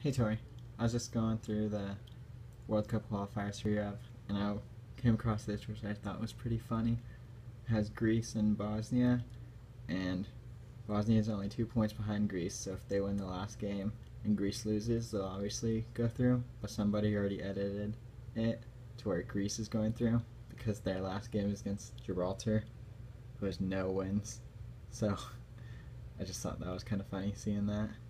Hey Tori, I was just going through the World Cup qualifiers for Europe, and I came across this which I thought was pretty funny. It has Greece and Bosnia, and Bosnia is only 2 points behind Greece, so if they win the last game and Greece loses, they'll obviously go through, but somebody already edited it to where Greece is going through because their last game is against Gibraltar, who has no wins. So I just thought that was kind of funny seeing that.